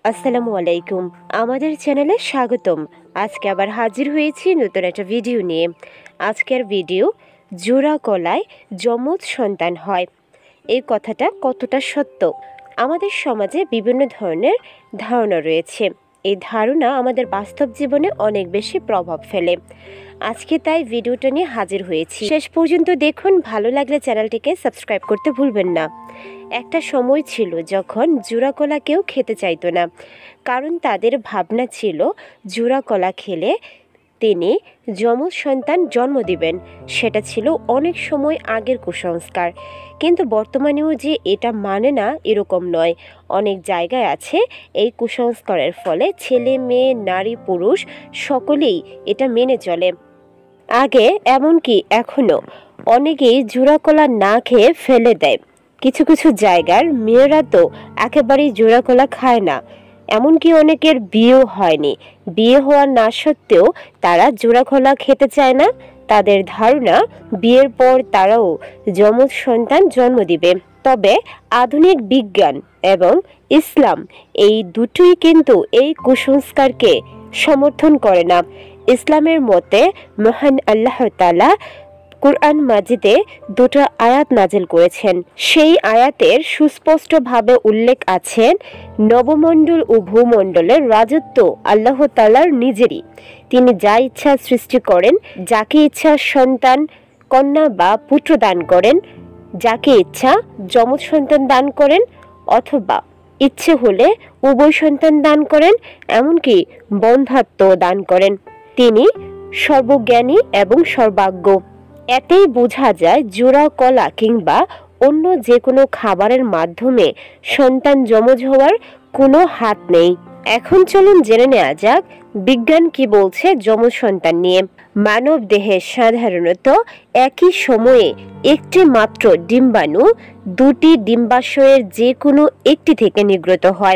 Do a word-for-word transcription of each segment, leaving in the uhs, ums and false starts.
আসসালামু আলাইকুম, আমাদের চ্যানেলে স্বাগতম। আজকে আবার হাজির হয়েছি নতুন একটা ভিডিও নিয়ে। আজকের ভিডিও, জোড়া গলায় যমজ সন্তান হয়, এই কথাটা কতটা সত্য। আমাদের সমাজে বিভিন্ন ধরনের ধারণা রয়েছে। এই ধারণা আমাদের বাস্তব জীবনে অনেক বেশি প্রভাব ফেলে। আজকে তাই ভিডিওটা নিয়ে হাজির হয়েছি। শেষ পর্যন্ত দেখুন, ভালো লাগলে চ্যানেলটিকে সাবস্ক্রাইব করতে ভুলবেন না। একটা সময় ছিল যখন জোড়া কলা কেউ খেতে চাইতো না, কারণ তাদের ভাবনা ছিল জোড়া কলা খেলে তিনি যমজ সন্তান জন্ম দিবেন। সেটা ছিল অনেক সময় আগের কুসংস্কার, কিন্তু বর্তমানেও যে এটা মানে না এরকম নয়। অনেক জায়গায় আছে এই কুসংস্কারের ফলে ছেলে মেয়ে নারী পুরুষ সকলেই এটা মেনে চলে। আগে এমনকি এখনও অনেকেই জোড়া কলা না খেয়ে ফেলে দেয়। কিছু কিছু জায়গার মেয়েরা তো একেবারেই জোড়া কলা খায় না, এমনকি অনেকের বিয়েও হয়নি। বিয়ে হওয়ার না সত্ত্বেও তারা জোড়া কলা খেতে চায় না। তাদের ধারণা বিয়ের পর তারাও যমজ সন্তান জন্ম দিবে। তবে আধুনিক বিজ্ঞান এবং ইসলাম এই দুটোই কিন্তু এই কুসংস্কারকে সমর্থন করে না। ইসলামের মতে মহান আল্লাহ তাআলা কুরআন মাজিদে দুটো আয়াত নাজিল করেছেন। সেই আয়াতের সুস্পষ্টভাবে উল্লেখ আছে, নবমণ্ডল ও ভূমণ্ডলের রাজত্ব আল্লাহ তাআলার নিজেরই। তিনি যা ইচ্ছা সৃষ্টি করেন, যাকে ইচ্ছা সন্তান কন্যা বা পুত্র দান করেন, যাকে ইচ্ছা যমজ সন্তান দান করেন, অথবা ইচ্ছে হলে উভয় সন্তান দান করেন, এমনকি বন্ধাত্ম দান করেন। তিনি সর্বজ্ঞানী এবং সর্বাজ্ঞ। এতেই বোঝা যায় জোড়া কলা কিংবা অন্য যে কোনো খাবারের মাধ্যমে সন্তান যমজ হওয়ার কোনো হাত নেই। এখন চলুন জেনে নেওয়া যাক বিজ্ঞান কি বলছে যমজ সন্তান নিয়ে। মানব দেহে সাধারণত একই সময়ে একটি মাত্র ডিম্বাণু দুটি ডিম্বাশয়ের যে কোনো একটি থেকে নির্গত হয়।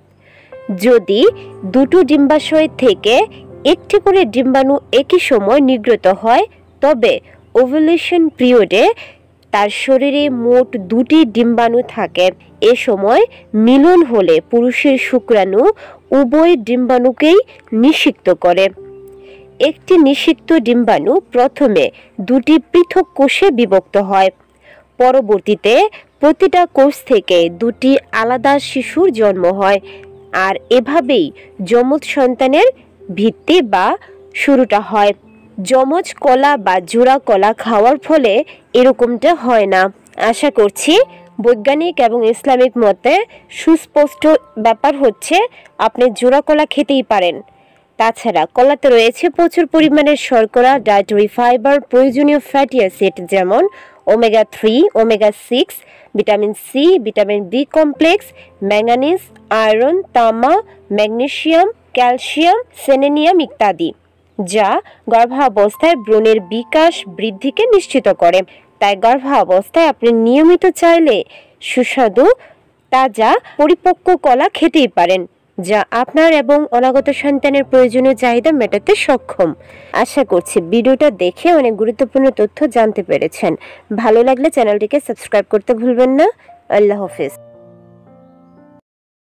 যদি দুটো ডিম্বাশয় থেকে একটি করে ডিম্বাণু একই সময় নির্গত হয়, তবে ওভুলেশন পিরিয়ডে তার শরীরে মোট দুটি ডিম্বাণু থাকে। এ সময় মিলন হলে পুরুষের শুক্রাণু উভয় ডিম্বাণুকেই নিষিক্ত করে। একটি নিষিক্ত ডিম্বাণু প্রথমে দুটি পৃথক কোষে বিভক্ত হয়। পরবর্তীতে প্রতিটা কোষ থেকে দুটি আলাদা শিশুর জন্ম হয়। আর এভাবেই যমজ সন্তানের ভিত্তি বা শুরুটা হয়। যমজ কলা বা জোড়া কলা খাওয়ার ফলে এরকমটা হয় না। আশা করছি বৈজ্ঞানিক এবং ইসলামিক মতে সুস্পষ্ট ব্যাপার হচ্ছে আপনি জোড়া কলা খেতেই পারেন। তাছাড়া কলাতে রয়েছে প্রচুর পরিমাণের শর্করা, ডায়েটারি ফাইবার, প্রয়োজনীয় ফ্যাটি অ্যাসিড যেমন omega three, omega six, vitamin C, vitamin B complex, manganese, iron, তামা, ম্যাগনেসিয়াম, ক্যালসিয়াম, সেলেনিয়াম ইত্যাদি, যা গর্ভাবস্থায় ভ্রূণের বিকাশ বৃদ্ধিকে নিশ্চিত করে। তাই গর্ভাবস্থায় আপনি নিয়মিত চাইলে সুস্বাদু তাজা পরিপক্ক কলা খেতেই পারেন, যা আপনার এবং অনাগত সন্তানের প্রয়োজনীয় চাহিদা মেটাতে সক্ষম। আশা করছি ভিডিওটা দেখে অনেক গুরুত্বপূর্ণ তথ্য জানতে পেরেছেন। ভালো লাগলে চ্যানেলটিকে সাবস্ক্রাইব করতে ভুলবেন না। আল্লাহ হাফেজ।